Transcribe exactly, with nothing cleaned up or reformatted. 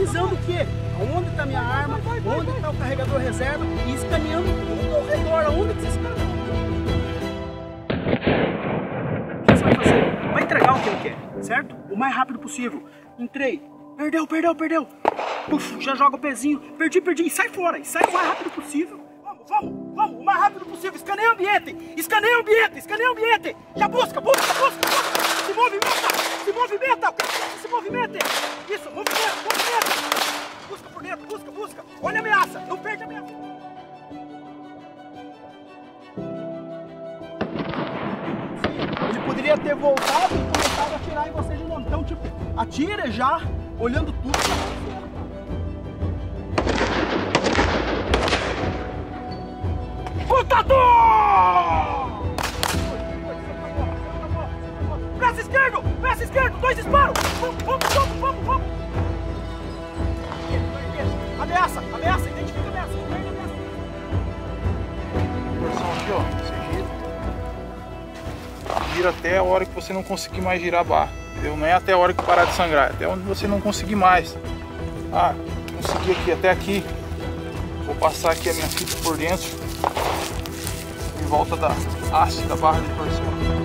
analisando o quê? Onde está minha arma, onde está o carregador reserva e escaneando tudo ao redor. Onde que esses caras estão? O que você vai fazer? Vai entregar o que ele quer, certo? O mais rápido possível. Entrei. Perdeu, perdeu, perdeu. Puf, já joga o pezinho. Perdi, perdi. E sai fora. E sai o mais rápido possível. Vamos, vamos, vamos. O mais rápido possível. Escaneia o ambiente. Escaneia o ambiente. Escaneia o ambiente. Já busca, busca, busca, busca. Se movimenta. Se movimenta. Eu quero que você se movimente. Isso, movimenta, movimenta. Busca por dentro, busca, busca. Olha a ameaça. Não perde a ameaça. Ele poderia ter voltado e começado a atirar em você de novo. Então, tipo, atira já, olhando tudo. Contador! Braço esquerdo! Braço esquerdo! Dois disparos! Vamos, vamos, vamos, vamos, vamos! Ameaça! Ameaça! Identifica a ameaça! Perde a ameaça! Torção aqui, ó. Você gira. Gira até a hora que você não conseguir mais girar a barra. Entendeu? Não é até a hora que parar de sangrar, é até onde você não conseguir mais. Ah, consegui aqui, até aqui. Vou passar aqui a minha fita por dentro. Em volta da haste da barra de torção.